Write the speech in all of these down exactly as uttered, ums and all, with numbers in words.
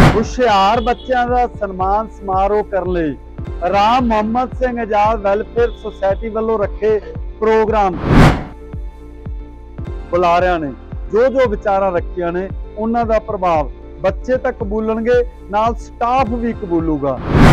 ਹੁਸ਼ਿਆਰ ਬੱਚਿਆਂ ਦਾ ਸਨਮਾਨ ਸਮਾਰੋਹ ਕਰਨ ਲਈ ਰਾਮ ਮੁਹੰਮਦ ਸਿੰਘ ਆਜ਼ਾਦ ਵੈਲਫੇਅਰ ਸੁਸਾਇਟੀ ਵੱਲੋਂ ਰੱਖੇ ਪ੍ਰੋਗਰਾਮ ਬੁਲਾਰਿਆਂ ਨੇ ਜੋ ਜੋ ਵਿਚਾਰਾਂ ਰੱਖੀਆਂ ਨੇ ਉਹਨਾਂ ਦਾ ਪ੍ਰਭਾਵ ਬੱਚੇ ਤਾਂ ਕਬੂਲਣਗੇ, ਨਾਲ ਸਟਾਫ ਵੀ ਕਬੂਲੂਗਾ।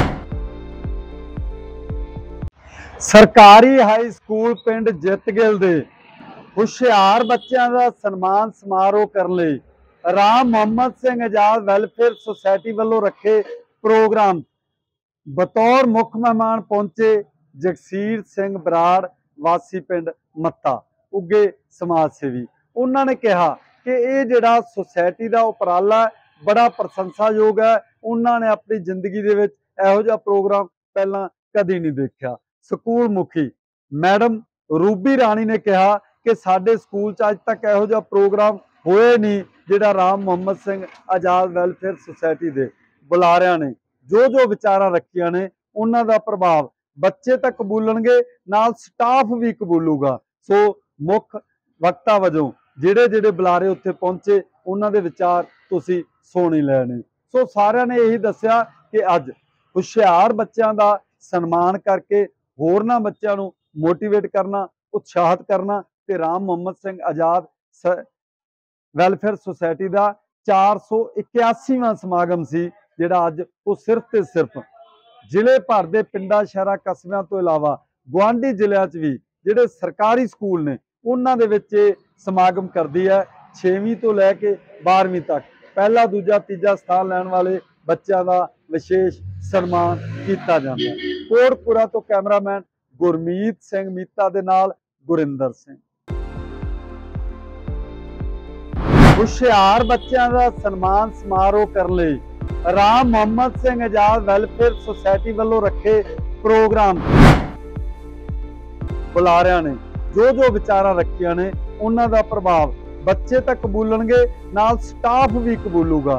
ਸਰਕਾਰੀ ਹਾਈ ਸਕੂਲ ਪਿੰਡ ਜਿੱਤਗਿੱਲ ਦੇ ਹੁਸ਼ਿਆਰ ਬੱਚਿਆਂ ਦਾ ਸਨਮਾਨ ਸਮਾਰੋਹ ਕਰਨ ਲਈ ਰਾਮ ਮੁਹੰਮਦ ਸਿੰਘ ਆਜ਼ਾਦ ਵੈਲਫੇਅਰ ਸੁਸਾਇਟੀ ਵੱਲੋਂ ਰੱਖੇ ਪ੍ਰੋਗਰਾਮ ਬਤੌਰ ਮੁੱਖ ਮਹਿਮਾਨ ਪਹੁੰਚੇ ਜਗਸੀਰ ਸਿੰਘ ਬਰਾੜ ਵਾਸੀ ਪਿੰਡ ਮੱਤਾ, ਉੱਗੇ ਸਮਾਜ ਸੇਵੀ। ਉਹਨਾਂ ਨੇ ਕਿਹਾ ਕਿ ਇਹ ਜਿਹੜਾ ਸੁਸਾਇਟੀ ਦਾ ਉਪਰਾਲਾ ਬੜਾ ਪ੍ਰਸ਼ੰਸਾਯੋਗ ਹੈ। ਉਹਨਾਂ ਨੇ ਆਪਣੀ ਜ਼ਿੰਦਗੀ ਦੇ ਵਿੱਚ ਇਹੋ ਜਿਹਾ ਪ੍ਰੋਗਰਾਮ ਪਹਿਲਾਂ ਕਦੀ ਨਹੀਂ ਦੇਖਿਆ। ਸਕੂਲ ਮੁਖੀ ਮੈਡਮ ਰੂਬੀ ਰਾਣੀ ਨੇ ਕਿਹਾ ਕਿ ਸਾਡੇ ਸਕੂਲ 'ਚ ਅੱਜ ਤੱਕ ਇਹੋ ਜਿਹਾ ਪ੍ਰੋਗਰਾਮ ਹੋਏ ਨਹੀਂ ਜਿਹੜਾ ਰਾਮ ਮੁਹੰਮਦ ਸਿੰਘ ਆਜ਼ਾਦ ਵੈਲਫੇਅਰ ਸੁਸਾਇਟੀ ਦੇ ਬੁਲਾਰਿਆਂ ਨੇ ਜੋ ਜੋ ਵਿਚਾਰਾਂ ਰੱਖੀਆਂ ਨੇ ਉਹਨਾਂ ਦਾ ਪ੍ਰਭਾਵ ਬੱਚੇ ਤਾਂ ਕਬੂਲਣਗੇ, ਨਾਲ ਸਟਾਫ ਵੀ ਕਬੂਲੂਗਾ। ਸੋ ਮੁੱਖ ਵਕਤਾ ਵਜੋਂ ਜਿਹੜੇ ਜਿਹੜੇ ਬੁਲਾਰੇ ਉੱਥੇ ਪਹੁੰਚੇ ਉਹਨਾਂ ਦੇ ਵਿਚਾਰ ਤੁਸੀਂ ਸੁਣ ਹੀ ਲੈਣੇ। ਸੋ ਸਾਰਿਆਂ ਨੇ ਇਹੀ ਦੱਸਿਆ ਕਿ ਅੱਜ ਹੁਸ਼ਿਆਰ ਬੱਚਿਆਂ ਦਾ ਸਨਮਾਨ ਕਰਕੇ ਹੋਰਨਾਂ ਬੱਚਿਆਂ ਨੂੰ ਮੋਟੀਵੇਟ ਕਰਨਾ, ਉਤਸ਼ਾਹਿਤ ਕਰਨਾ ਤੇ ਰਾਮ ਮੁਹੰਮਦ ਸਿੰਘ ਆਜ਼ਾਦ ਵੈਲਫੇਅਰ ਸੁਸਾਇਟੀ ਦਾ ਚਾਰ ਸੌ ਇਕਿਆਸੀਵਾਂ ਸਮਾਗਮ ਸੀ ਜਿਹੜਾ ਅੱਜ ਉਹ ਸਿਰਫ ਤੇ ਸਿਰਫ ਜ਼ਿਲ੍ਹੇ ਭਰ ਦੇ ਪਿੰਡਾਂ, ਸ਼ਹਿਰਾਂ, ਕਸਬਿਆਂ ਤੋਂ ਇਲਾਵਾ ਗੁਆਂਢੀ ਜ਼ਿਲ੍ਹਿਆਂ 'ਚ ਵੀ ਜਿਹੜੇ ਸਰਕਾਰੀ ਸਕੂਲ ਨੇ ਉਹਨਾਂ ਦੇ ਵਿੱਚ ਇਹ ਸਮਾਗਮ ਕਰਦੀ ਹੈ। ਛੇਵੀਂ ਤੋਂ ਲੈ ਕੇ ਬਾਰ੍ਹਵੀਂ ਤੱਕ ਪਹਿਲਾ, ਦੂਜਾ, ਤੀਜਾ ਸਥਾਨ ਲੈਣ ਵਾਲੇ ਬੱਚਿਆਂ ਦਾ ਵਿਸ਼ੇਸ਼ ਸਨਮਾਨ ਕੀਤਾ ਜਾਂਦਾ ਹੈ। ਕੋਟਪੁਰਾ ਤੋਂ ਕੈਮਰਾਮੈਨ ਗੁਰਮੀਤ ਸਿੰਘ ਮੀਤਾ ਦੇ ਨਾਲ ਗੁਰਿੰਦਰ ਸਿੰਘ। ਹੁਸ਼ਿਆਰ ਬੱਚਿਆਂ ਦਾ ਸਨਮਾਨ ਸਮਾਰੋਹ ਕਰਨ ਲਈ ਰਾਮ ਮੁਹੰਮਦ ਸਿੰਘ ਆਜ਼ਾਦ ਵੈਲਫੇਅਰ ਸੁਸਾਇਟੀ ਵੱਲੋਂ ਰੱਖੇ ਪ੍ਰੋਗਰਾਮ ਬੁਲਾਰਿਆਂ ਨੇ ਜੋ ਜੋ ਵਿਚਾਰਾਂ ਰੱਖੀਆਂ ਨੇ ਉਹਨਾਂ ਦਾ ਪ੍ਰਭਾਵ ਬੱਚੇ ਤਾਂ ਕਬੂਲਣਗੇ, ਨਾਲ ਸਟਾਫ ਵੀ ਕਬੂਲੂਗਾ।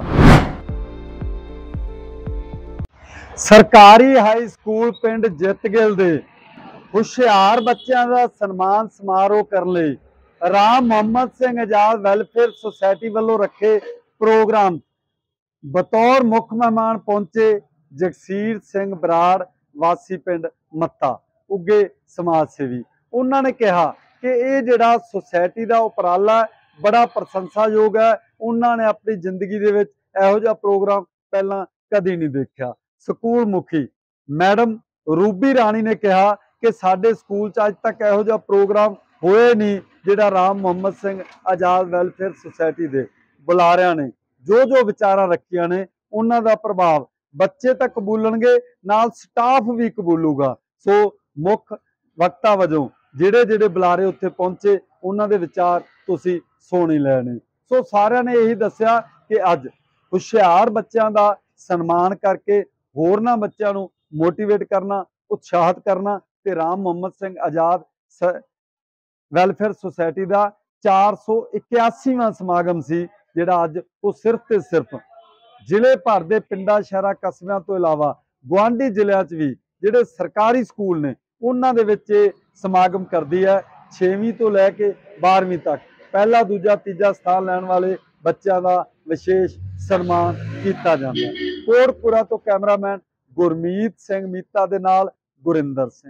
ਸਰਕਾਰੀ ਹਾਈ ਸਕੂਲ ਪਿੰਡ ਜਿੱਤਗਿੱਲ ਦੇ ਹੁਸ਼ਿਆਰ ਬੱਚਿਆਂ ਦਾ ਸਨਮਾਨ ਸਮਾਰੋਹ ਕਰਨ ਲਈ ਰਾਮ ਮੁਹੰਮਦ ਸਿੰਘ ਆਜ਼ਾਦ ਵੈਲਫੇਅਰ ਸੁਸਾਇਟੀ ਵੱਲੋਂ ਰੱਖੇ ਪ੍ਰੋਗਰਾਮ ਬਤੌਰ ਮੁੱਖ ਮਹਿਮਾਨ ਪਹੁੰਚੇ ਜਗਸੀਰ ਸਿੰਘ ਬਰਾੜ ਵਾਸੀ ਪਿੰਡ ਮੱਤਾ, ਉੱਗੇ ਸਮਾਜ ਸੇਵੀ। ਉਹਨਾਂ ਨੇ ਕਿਹਾ ਕਿ ਇਹ ਜਿਹੜਾ ਸੁਸਾਇਟੀ ਦਾ ਉਪਰਾਲਾ ਬੜਾ ਪ੍ਰਸ਼ੰਸਾਯੋਗ ਹੈ। ਉਹਨਾਂ ਨੇ ਆਪਣੀ ਜ਼ਿੰਦਗੀ ਦੇ ਵਿੱਚ ਇਹੋ ਜਿਹਾ ਪ੍ਰੋਗਰਾਮ ਪਹਿਲਾਂ ਕਦੀ ਨਹੀਂ ਦੇਖਿਆ। ਸਕੂਲ ਮੁਖੀ ਮੈਡਮ ਰੂਬੀ ਰਾਣੀ ਨੇ ਕਿਹਾ ਕਿ ਸਾਡੇ ਸਕੂਲ 'ਚ ਅੱਜ ਤੱਕ ਇਹੋ ਜਿਹਾ ਪ੍ਰੋਗਰਾਮ ਹੋਏ ਨਹੀਂ ਜਿਹੜਾ ਰਾਮ ਮੁਹੰਮਦ ਸਿੰਘ ਆਜ਼ਾਦ ਵੈਲਫੇਅਰ ਸੁਸਾਇਟੀ ਦੇ ਬੁਲਾਰਿਆਂ ਨੇ ਜੋ ਜੋ ਵਿਚਾਰਾਂ ਰੱਖੀਆਂ ਨੇ ਉਹਨਾਂ ਦਾ ਪ੍ਰਭਾਵ ਬੱਚੇ ਤਾਂ ਕਬੂਲਣਗੇ, ਨਾਲ ਸਟਾਫ ਵੀ ਕਬੂਲੂਗਾ। ਸੋ ਮੁੱਖ ਵਕਤਾ ਵਜੋਂ ਜਿਹੜੇ ਜਿਹੜੇ ਬੁਲਾਰੇ ਉੱਥੇ ਪਹੁੰਚੇ ਉਹਨਾਂ ਦੇ ਵਿਚਾਰ ਤੁਸੀਂ ਸੁਣ ਹੀ ਲੈਣੇ। ਸੋ ਸਾਰਿਆਂ ਨੇ ਇਹੀ ਦੱਸਿਆ ਕਿ ਅੱਜ ਹੁਸ਼ਿਆਰ ਬੱਚਿਆਂ ਦਾ ਸਨਮਾਨ ਕਰਕੇ ਹੋਰਨਾਂ ਬੱਚਿਆਂ ਨੂੰ ਮੋਟੀਵੇਟ ਕਰਨਾ, ਉਤਸ਼ਾਹਿਤ ਕਰਨਾ ਤੇ ਰਾਮ ਮੁਹੰਮਦ ਸਿੰਘ ਆਜ਼ਾਦ ਵੈਲਫੇਅਰ ਸੁਸਾਇਟੀ ਦਾ ਚਾਰ ਸੌ ਇਕਿਆਸੀਵਾਂ ਸਮਾਗਮ ਸੀ ਜਿਹੜਾ ਅੱਜ ਉਹ ਸਿਰਫ ਤੇ ਸਿਰਫ ਜ਼ਿਲ੍ਹੇ ਭਰ ਦੇ ਪਿੰਡਾਂ, ਸ਼ਹਿਰਾਂ, ਕਸਬਿਆਂ ਤੋਂ ਇਲਾਵਾ ਗੁਆਂਢੀ ਜ਼ਿਲ੍ਹਿਆਂ 'ਚ ਵੀ ਜਿਹੜੇ ਸਰਕਾਰੀ ਸਕੂਲ ਨੇ ਉਹਨਾਂ ਦੇ ਵਿੱਚ ਇਹ ਸਮਾਗਮ ਕਰਦੀ ਹੈ। ਛੇਵੀਂ ਤੋਂ ਲੈ ਕੇ ਬਾਰ੍ਹਵੀਂ ਤੱਕ ਪਹਿਲਾ, ਦੂਜਾ, ਤੀਜਾ ਸਥਾਨ ਲੈਣ ਵਾਲੇ ਬੱਚਿਆਂ ਦਾ ਵਿਸ਼ੇਸ਼ ਸਨਮਾਨ ਕੀਤਾ ਜਾਂਦਾ ਹੈ। ਕੋਟਪੁਰਾ ਤੋਂ ਕੈਮਰਾਮੈਨ ਗੁਰਮੀਤ ਸਿੰਘ ਮੀਤਾ ਦੇ ਨਾਲ ਗੁਰਿੰਦਰ ਸਿੰਘ।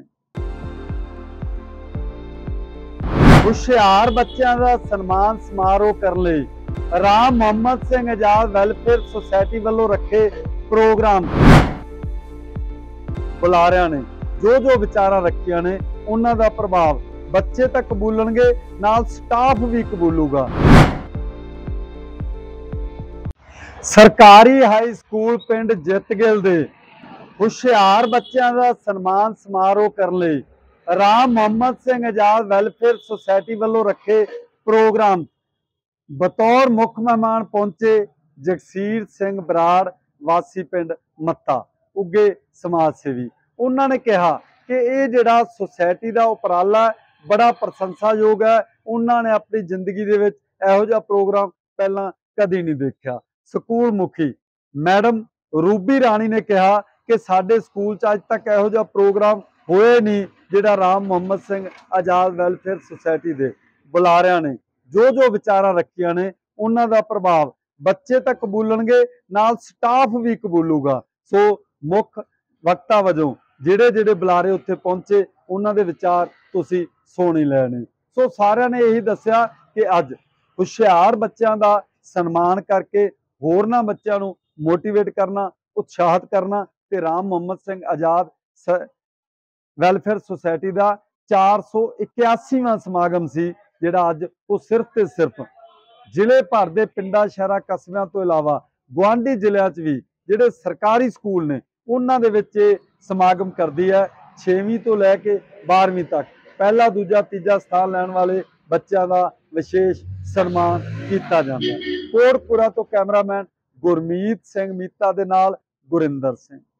ਹੁਸ਼ਿਆਰ ਬੱਚਿਆਂ ਦਾ ਸਨਮਾਨ ਸਮਾਰੋਹ ਕਰਨ ਲਈ ਰਾਮ ਮੁਹੰਮਦ ਸਿੰਘ ਆਜ਼ਾਦ ਵੈਲਫੇਅਰ ਸੁਸਾਇਟੀ ਵੱਲੋਂ ਰੱਖੇ ਪ੍ਰੋਗਰਾਮ ਬੁਲਾਰਿਆਂ ਨੇ ਜੋ ਜੋ ਵਿਚਾਰਾਂ ਰੱਖੀਆਂ ਨੇ ਉਹਨਾਂ ਦਾ ਪ੍ਰਭਾਵ ਬੱਚੇ ਤਾਂ ਕਬੂਲਣਗੇ, ਨਾਲ ਸਟਾਫ ਵੀ ਕਬੂਲੂਗਾ। ਸਰਕਾਰੀ ਹਾਈ ਸਕੂਲ ਪਿੰਡ ਜਿੱਤਗਿੱਲ ਦੇ ਹੁਸ਼ਿਆਰ ਬੱਚਿਆਂ ਦਾ ਸਨਮਾਨ ਸਮਾਰੋਹ ਕਰਨ ਲਈ ਰਾਮ ਮੁਹੰਮਦ ਸਿੰਘ ਆਜ਼ਾਦ ਵੈਲਫੇਅਰ ਸੁਸਾਇਟੀ ਵੱਲੋਂ ਰੱਖੇ ਪ੍ਰੋਗਰਾਮ ਬਤੌਰ ਮੁੱਖ ਮਹਿਮਾਨ ਪਹੁੰਚੇ ਜਗਸੀਰ ਸਿੰਘ ਬਰਾੜ ਵਾਸੀ ਪਿੰਡ ਮੱਤਾ, ਉੱਗੇ ਸਮਾਜ ਸੇਵੀ। ਉਹਨਾਂ ਨੇ ਕਿਹਾ ਕਿ ਇਹ ਜਿਹੜਾ ਸੁਸਾਇਟੀ ਦਾ ਉਪਰਾਲਾ ਬੜਾ ਪ੍ਰਸ਼ੰਸਾਯੋਗ ਹੈ। ਉਹਨਾਂ ਨੇ ਆਪਣੀ ਜ਼ਿੰਦਗੀ ਦੇ ਵਿੱਚ ਇਹੋ ਜਿਹਾ ਪ੍ਰੋਗਰਾਮ ਪਹਿਲਾਂ ਕਦੀ ਨਹੀਂ ਦੇਖਿਆ। ਸਕੂਲ ਮੁਖੀ ਮੈਡਮ ਰੂਬੀ ਰਾਣੀ ਨੇ ਕਿਹਾ ਕਿ ਸਾਡੇ ਸਕੂਲ 'ਚ ਅੱਜ ਤੱਕ ਇਹੋ ਜਿਹਾ ਪ੍ਰੋਗਰਾਮ ਹੋਏ ਨਹੀਂ ਜਿਹੜਾ ਰਾਮ ਮੁਹੰਮਦ ਸਿੰਘ ਆਜ਼ਾਦ ਵੈਲਫੇਅਰ ਸੁਸਾਇਟੀ ਦੇ ਬੁਲਾਰਿਆਂ ਨੇ ਜੋ ਜੋ ਵਿਚਾਰਾਂ ਰੱਖੀਆਂ ਨੇ ਉਹਨਾਂ ਦਾ ਪ੍ਰਭਾਵ ਬੱਚੇ ਤਾਂ ਕਬੂਲਣਗੇ, ਨਾਲ ਸਟਾਫ ਵੀ ਕਬੂਲੂਗਾ। ਸੋ ਮੁੱਖ ਵਕਤਾ ਵਜੋਂ ਜਿਹੜੇ ਜਿਹੜੇ ਬੁਲਾਰੇ ਉੱਥੇ ਪਹੁੰਚੇ ਉਹਨਾਂ ਦੇ ਵਿਚਾਰ ਤੁਸੀਂ ਸੁਣ ਹੀ ਲੈਣੇ। ਸੋ ਸਾਰਿਆਂ ਨੇ ਇਹੀ ਦੱਸਿਆ ਕਿ ਅੱਜ ਹੁਸ਼ਿਆਰ ਬੱਚਿਆਂ ਦਾ ਸਨਮਾਨ ਕਰਕੇ ਹੋਰਨਾਂ ਬੱਚਿਆਂ ਨੂੰ ਮੋਟੀਵੇਟ ਕਰਨਾ, ਉਤਸ਼ਾਹਿਤ ਕਰਨਾ ਤੇ ਰਾਮ ਮੁਹੰਮਦ ਸਿੰਘ ਆਜ਼ਾਦ ਵੈਲਫੇਅਰ ਸੁਸਾਇਟੀ ਦਾ ਚਾਰ सौ इक्यासीवां ਸਮਾਗਮ ਸੀ, ਜਿਹੜਾ ਅੱਜ ਉਹ ਸਿਰਫ ਤੇ ਸਿਰਫ ਜ਼ਿਲ੍ਹੇ ਭਰ ਦੇ ਪਿੰਡਾਂ ਸ਼ਹਿਰਾਂ ਕਸਬਿਆਂ ਤੋਂ ਇਲਾਵਾ ਗੁਆਂਢੀ ਜ਼ਿਲ੍ਹਿਆਂ 'ਚ ਵੀ ਜਿਹੜੇ ਸਰਕਾਰੀ ਸਕੂਲ ਨੇ ਉਹਨਾਂ ਦੇ ਵਿੱਚ ਇਹ ਸਮਾਗਮ ਕਰਦੀ ਹੈ। ਛੇਵੀਂ ਤੋਂ ਲੈ ਕੇ ਬਾਰ੍ਹਵੀਂ ਤੱਕ ਪਹਿਲਾ, ਦੂਜਾ, ਤੀਜਾ ਸਥਾਨ ਲੈਣ ਵਾਲੇ ਬੱਚਿਆਂ ਦਾ ਵਿਸ਼ੇਸ਼ ਸਨਮਾਨ ਕੀਤਾ ਜਾਂਦਾ ਹੈ। ਕੋਟਪੁਰਾ ਤੋਂ ਕੈਮਰਾਮੈਨ ਗੁਰਮੀਤ ਸਿੰਘ ਮੀਤਾ ਦੇ ਨਾਲ ਗੁਰਿੰਦਰ ਸਿੰਘ।